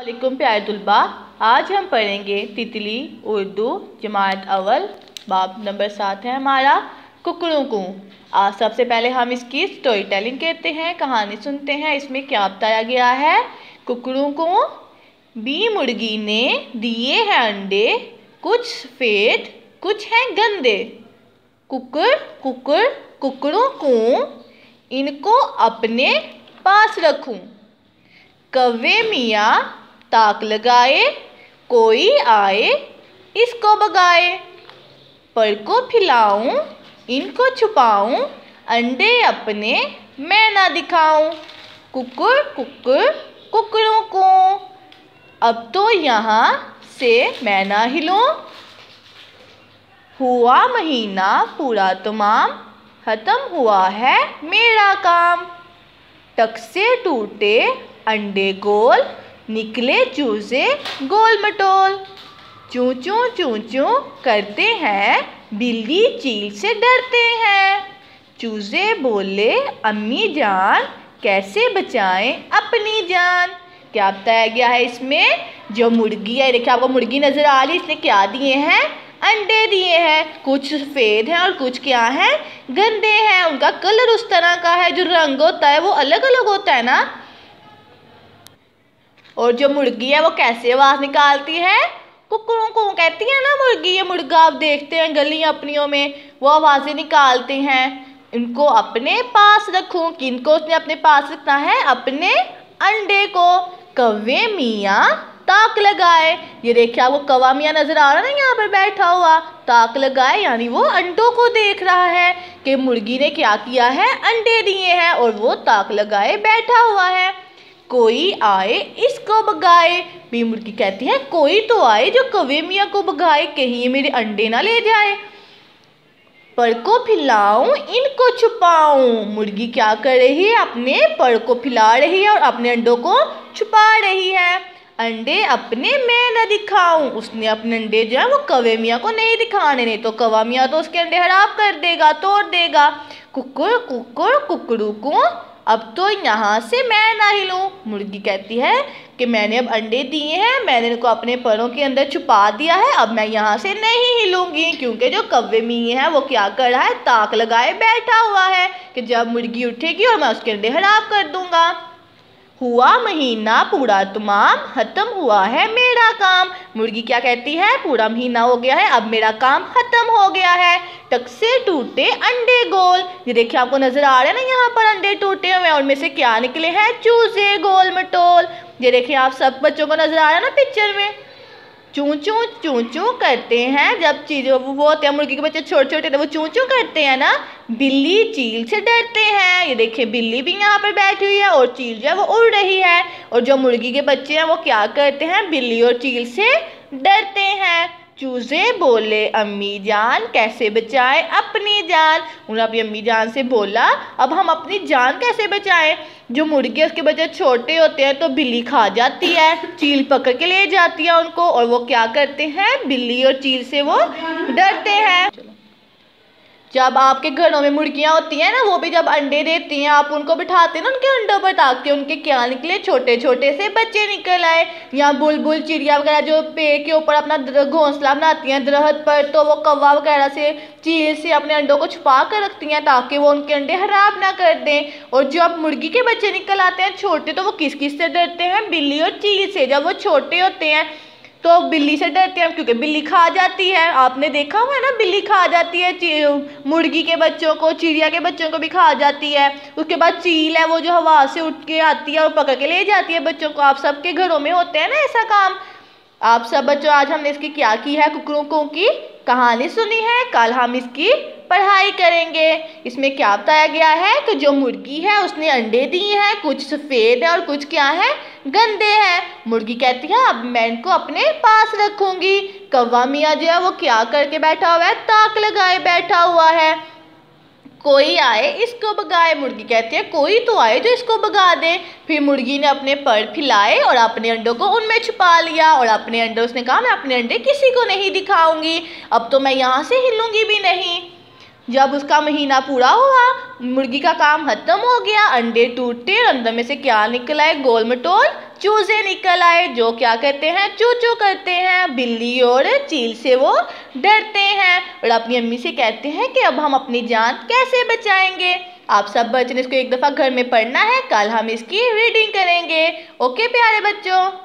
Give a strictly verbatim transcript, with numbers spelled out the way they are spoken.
वालेकुम प्यारे तुलबा, आज हम पढ़ेंगे तितली उर्दू जमात अव्वल बाब नंबर सात है हमारा कुकड़ों को। आज सबसे पहले हम इसकी स्टोरी टेलिंग कहते हैं, कहानी सुनते हैं। इसमें क्या बताया गया है? कुकड़ों को बी मुर्गी ने दिए हैं अंडे, कुछ सफेद कुछ हैं गंदे। कुकर कुकर कुकड़ों को इनको अपने पास रखूं। कौवे मियाँ ताक लगाए, कोई आए इसको भगाए। पर को खिलाऊं इनको छुपाऊं, अंडे अपने मैं ना दिखाऊं। कुकुर कुकुर कुकड़ों को अब तो यहाँ से मैं ना हिलूं। हुआ महीना पूरा तमाम, खत्म हुआ है मेरा काम। टक से टूटे अंडे गोल, निकले चूजे गोल मटोल। चूं चूं चूं चूं करते हैं, बिल्ली चील से डरते हैं। चूजे बोले अम्मी जान, कैसे बचाएं अपनी जान। क्या बताया गया है इसमें? जो मुर्गी है, देखिए आपको मुर्गी नजर आ रही है, इसने क्या दिए हैं? अंडे दिए हैं। कुछ सफेद हैं और कुछ क्या हैं? गंदे हैं। उनका कलर उस तरह का है, जो रंग होता है वो अलग अलग होता है ना। और जो मुर्गी है वो कैसे आवाज निकालती है? कुकड़ों को कहती है ना मुर्गी। ये मुर्गा आप देखते हैं गलियां अपनियों में, वो आवाजें निकालते हैं। इनको अपने पास रखूं, किनको उसने अपने पास रखना है? अपने अंडे को। कौवे मियाँ ताक लगाए, ये देखिए आपको कौवा मियाँ नजर आ रहा है ना यहाँ पर बैठा हुआ। ताक लगाए यानी वो अंडों को देख रहा है कि मुर्गी ने क्या किया है, अंडे दिए हैं और वो ताक लगाए बैठा हुआ है। कोई आए इसको भगाए, भी मुर्गी कहती है कोई तो आए जो कौवे मियाँ को भगाए, कहीं ये मेरे अंडे ना ले जाए। पर को फैलाऊं इनको छुपाऊं, मुर्गी क्या कर रही है? अपने पर को फैला रही है और अपने अंडों को छुपा रही है। अंडे अपने मैं न दिखाऊं, उसने अपने अंडे जो है वो कौवे मियाँ को नहीं दिखाने, नहीं तो कौवा मियाँ तो उसके अंडे हड़प कर देगा, तोड़ देगा। कुकुर कुकुर कुकड़ू को अब तो यहाँ से मैं ना हिलूं। मुर्गी कहती है कि मैंने अब अंडे दिए हैं, मैंने इनको अपने परों के अंदर छुपा दिया है, अब मैं यहाँ से नहीं हिलूंगी। क्योंकि जो कौवे मियाँ है वो क्या कर रहा है? ताक लगाए बैठा हुआ है कि जब मुर्गी उठेगी और मैं उसके अंडे हड़प कर दूंगा। हुआ महीना पूरा तमाम, खत्म हुआ है मेरा काम। मुर्गी क्या कहती है? पूरा महीना हो गया है, अब मेरा काम खत्म हो गया है। टक से टूटे अंडे गोल, ये देखिए आपको नजर आ रहा है ना यहाँ पर अंडे टूटे हुए हैं, उनमें से क्या निकले हैं? चूजे गोल मटोल। ये देखिए आप सब बच्चों को नजर आ रहा है ना पिक्चर में। चूं चूं चूं चूं करते हैं, जब चीज वो होते हैं मुर्गी के बच्चे छोटे छोटे थे, वो चूं चूं करते हैं ना। बिल्ली चील से डरते हैं, ये देखिए बिल्ली भी यहाँ पर बैठी हुई है और चील जो है वो उड़ रही है। और जो मुर्गी के बच्चे हैं वो क्या करते हैं? बिल्ली और चील से डरते हैं। चूजे बोले अम्मी जान, कैसे बचाएं अपनी जान। उन्होंने अपनी अम्मी जान से बोला अब हम अपनी जान कैसे बचाएं। जो मुर्गी है उसके बच्चे छोटे होते हैं तो बिल्ली खा जाती है, चील पकड़ के ले जाती है उनको, और वो क्या करते हैं? बिल्ली और चील से वो डरते हैं। जब आपके घरों में मुर्गियां होती हैं ना, वो भी जब अंडे देती हैं, आप उनको बिठाते हैं ना उनके अंडों पर, ताकि उनके क्या निकले? छोटे छोटे से बच्चे निकल आए। या बुलबुल चिड़िया वगैरह जो पेड़ के ऊपर अपना घोंसला बनाती हैं दरख्त पर, तो वो कौवा वगैरह से चील से अपने अंडों को छुपा कर रखती हैं ताकि वो उनके अंडे खराब ना कर दें। और जब मुर्गी के बच्चे निकल आते हैं छोटे, तो वो किस किस से डरते हैं? बिल्ली और चील से। जब वो छोटे होते हैं तो बिल्ली से डरते हैं क्योंकि बिल्ली खा जाती है। आपने देखा हुआ है ना, बिल्ली खा जाती है मुर्गी के बच्चों को, चिड़िया के बच्चों को भी खा जाती है। उसके बाद चील है वो जो हवा से उठ के आती है और पकड़ के ले जाती है बच्चों को। आप सबके घरों में होते हैं ना ऐसा काम। आप सब बच्चों, आज हमने इसकी क्या की है? कुकड़ों की कहानी सुनी है, कल हम इसकी पढ़ाई करेंगे। इसमें क्या बताया गया है कि जो मुर्गी है उसने अंडे दिए हैं, कुछ सफेद है और कुछ क्या है? गंदे हैं। मुर्गी कहती है अब मैं इनको अपने पास रखूंगी। कौवा मियाँ जो है वो क्या करके बैठा हुआ है? ताक लगाए बैठा हुआ है। कोई आए इसको भगाए, मुर्गी कहती है कोई तो आए जो इसको भगा दे। फिर मुर्गी ने अपने पर फैलाए और अपने अंडों को उनमें छुपा लिया, और अपने अंडे उसने कहा मैं अपने अंडे किसी को नहीं दिखाऊंगी, अब तो मैं यहाँ से हिलूंगी भी नहीं। जब उसका महीना पूरा हुआ, मुर्गी का काम खत्म हो गया, अंडे टूटे और अंदर में से क्या निकल आए? गोल मटोल चूजे निकल आए, जो क्या कहते हैं? चू चू करते हैं। बिल्ली और चील से वो डरते हैं और अपनी अम्मी से कहते हैं कि अब हम अपनी जान कैसे बचाएंगे। आप सब बच्चों ने इसको एक दफ़ा घर में पढ़ना है, कल हम इसकी रीडिंग करेंगे। ओके प्यारे बच्चों।